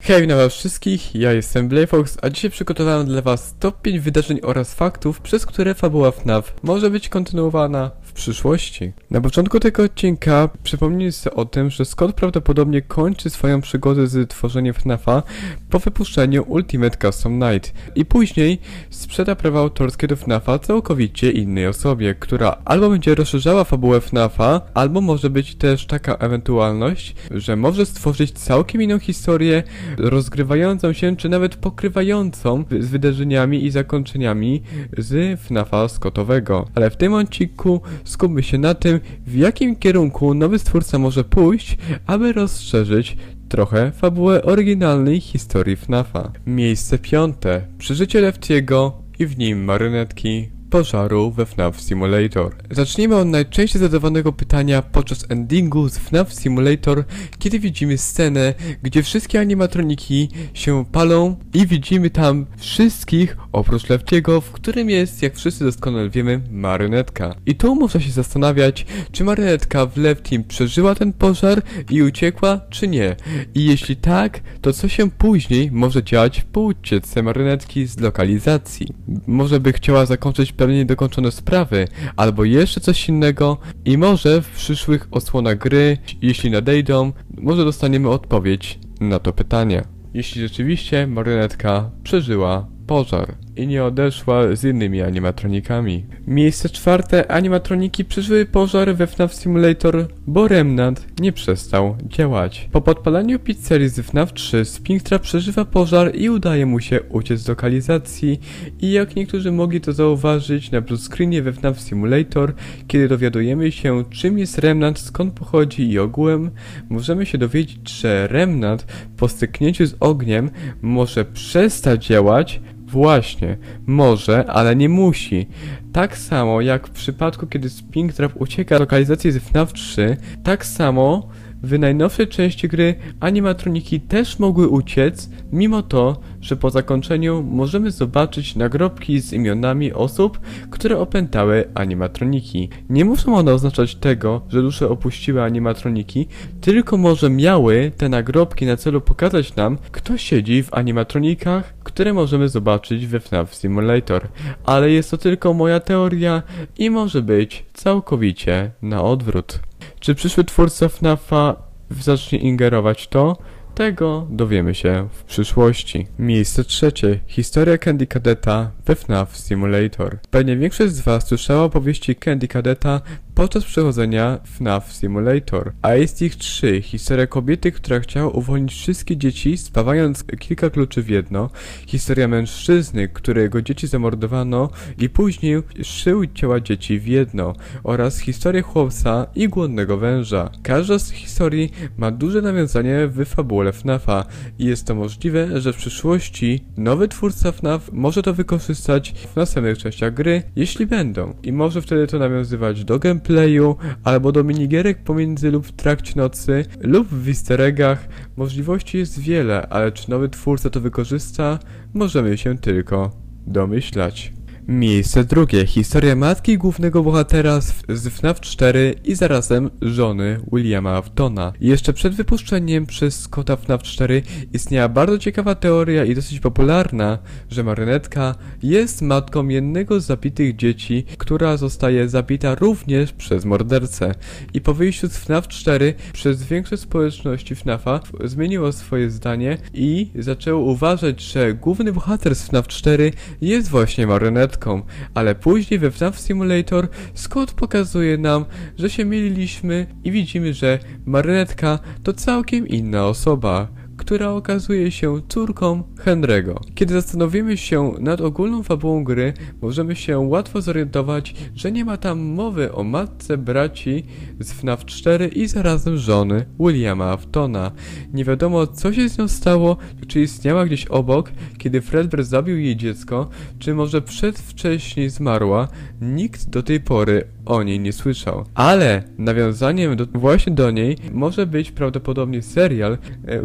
Hej na was wszystkich, ja jestem Blayfox, a dzisiaj przygotowałem dla was top 5 wydarzeń oraz faktów, przez które fabuła FNAF może być kontynuowana w przyszłości. Na początku tego odcinka przypomnijmy sobie o tym, że Scott prawdopodobnie kończy swoją przygodę z tworzeniem FNAFa po wypuszczeniu Ultimate Custom Night i później sprzeda prawa autorskie do FNAFa całkowicie innej osobie, która albo będzie rozszerzała fabułę FNAFa, albo może być też taka ewentualność, że może stworzyć całkiem inną historię, rozgrywającą się, czy nawet pokrywającą z wydarzeniami i zakończeniami z FNAFa Scottowego. Ale w tym odcinku skupmy się na tym, w jakim kierunku nowy stwórca może pójść, aby rozszerzyć trochę fabułę oryginalnej historii FNAFa. Miejsce 5. Przeżycie Leftiego i w nim marionetki pożaru we FNAF Simulator. Zacznijmy od najczęściej zadawanego pytania podczas endingu z FNAF Simulator, kiedy widzimy scenę, gdzie wszystkie animatroniki się palą i widzimy tam wszystkich oprócz Leftiego, w którym jest, jak wszyscy doskonale wiemy, marionetka. I tu można się zastanawiać, czy marionetka w Leftim przeżyła ten pożar i uciekła, czy nie. I jeśli tak, to co się później może dziać po ucieczce marionetki z lokalizacji. Może by chciała zakończyć pewnie niedokończone sprawy, albo jeszcze coś innego i może w przyszłych odsłonach gry, jeśli nadejdą, może dostaniemy odpowiedź na to pytanie. Jeśli rzeczywiście marionetka przeżyła pożar i nie odeszła z innymi animatronikami. Miejsce 4. Animatroniki przeżyły pożar we FNAF Simulator, bo Remnant nie przestał działać. Po podpalaniu pizzerii z FNAF 3 Springtrap przeżywa pożar i udaje mu się uciec z lokalizacji i jak niektórzy mogli to zauważyć na blue screenie we FNAF Simulator, kiedy dowiadujemy się, czym jest Remnant, skąd pochodzi i ogółem, możemy się dowiedzieć, że Remnant po styknięciu z ogniem może przestać działać. Właśnie, może, ale nie musi. Tak samo jak w przypadku, kiedy Springtrap ucieka z lokalizacji z FNAF 3, tak samo w najnowszej części gry animatroniki też mogły uciec, mimo to, że po zakończeniu możemy zobaczyć nagrobki z imionami osób, które opętały animatroniki. Nie muszą one oznaczać tego, że dusze opuściły animatroniki, tylko może miały te nagrobki na celu pokazać nam, kto siedzi w animatronikach, które możemy zobaczyć we FNAF Simulator. Ale jest to tylko moja teoria i może być całkowicie na odwrót. Czy przyszły twórca FNAFa zacznie ingerować to? Tego dowiemy się w przyszłości. Miejsce 3. Historia Candy Cadetta we FNAF Simulator. Pewnie większość z was słyszała opowieści Candy Cadetta podczas przechodzenia FNAF Simulator. A jest ich 3. Historia kobiety, która chciała uwolnić wszystkie dzieci, spawając kilka kluczy w jedno. Historia mężczyzny, którego dzieci zamordowano i później szył ciała dzieci w jedno. Oraz historię chłopca i głodnego węża. Każda z historii ma duże nawiązanie w fabule FNAFa i jest to możliwe, że w przyszłości nowy twórca FNAF może to wykorzystać w następnych częściach gry, jeśli będą. I może wtedy to nawiązywać do gameplayu, albo do minigierek pomiędzy lub w trakcie nocy, lub w easter eggach. Możliwości jest wiele, ale czy nowy twórca to wykorzysta, możemy się tylko domyślać. Miejsce 2. Historia matki głównego bohatera z FNAF 4 i zarazem żony Williama Aftona. Jeszcze przed wypuszczeniem przez Scotta FNAF 4 istniała bardzo ciekawa teoria i dosyć popularna, że marionetka jest matką jednego z zabitych dzieci, która zostaje zabita również przez mordercę. I po wyjściu z FNAF 4 przez większość społeczności FNAFa zmieniło swoje zdanie i zaczęło uważać, że główny bohater z FNAF 4 jest właśnie marionetką. Ale później we FNAF Simulator Scott pokazuje nam, że się myliliśmy i widzimy, że marionetka to całkiem inna osoba, która okazuje się córką Henry'ego. Kiedy zastanowimy się nad ogólną fabułą gry, możemy się łatwo zorientować, że nie ma tam mowy o matce braci z FNAF 4 i zarazem żony Williama Aftona. Nie wiadomo, co się z nią stało, czy istniała gdzieś obok, kiedy Fredbear zabił jej dziecko, czy może przedwcześnie zmarła. Nikt do tej pory o niej nie słyszał. Ale nawiązaniem właśnie do niej może być prawdopodobnie serial, który możemy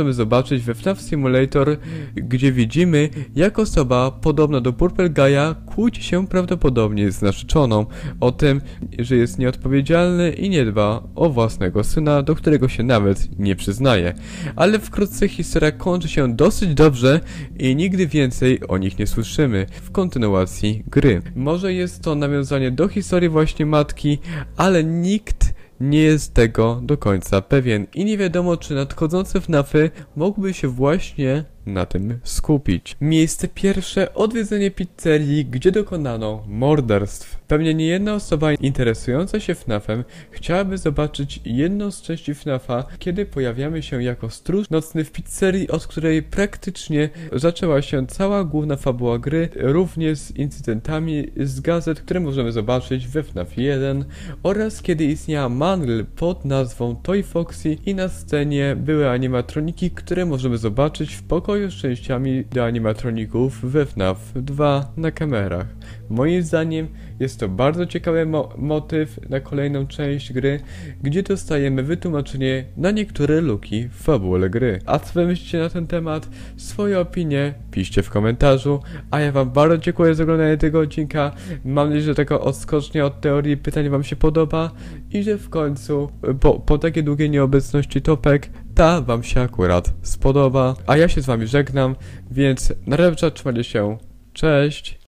możemy zobaczyć we FNAF Simulator, gdzie widzimy, jak osoba podobna do Purple Guy'a kłóci się prawdopodobnie z narzeczoną o tym, że jest nieodpowiedzialny i nie dba o własnego syna, do którego się nawet nie przyznaje. Ale wkrótce historia kończy się dosyć dobrze i nigdy więcej o nich nie słyszymy w kontynuacji gry. Może jest to nawiązanie do historii właśnie matki, ale nikt nie jest tego do końca pewien i nie wiadomo, czy nadchodzące FNAFy mogłyby się właśnie na tym skupić. Miejsce pierwsze: odwiedzenie pizzerii, gdzie dokonano morderstw. Pewnie nie jedna osoba interesująca się FNAFem chciałaby zobaczyć jedną z części FNAFa, kiedy pojawiamy się jako stróż nocny w pizzerii, od której praktycznie zaczęła się cała główna fabuła gry, również z incydentami z gazet, które możemy zobaczyć we FNAF 1, oraz kiedy istniała mangel pod nazwą Toy Foxy i na scenie były animatroniki, które możemy zobaczyć w pokoju z częściami do animatroników we FNAF 2 na kamerach. Moim zdaniem jest to bardzo ciekawy motyw na kolejną część gry, gdzie dostajemy wytłumaczenie na niektóre luki w fabule gry. A co wy myślicie na ten temat? Swoje opinie piszcie w komentarzu, a ja wam bardzo dziękuję za oglądanie tego odcinka. Mam nadzieję, że taka odskocznia od teorii pytań wam się podoba i że w końcu po takiej długiej nieobecności topek ta wam się akurat spodoba. A ja się z wami żegnam, więc na razie trzymajcie się. Cześć!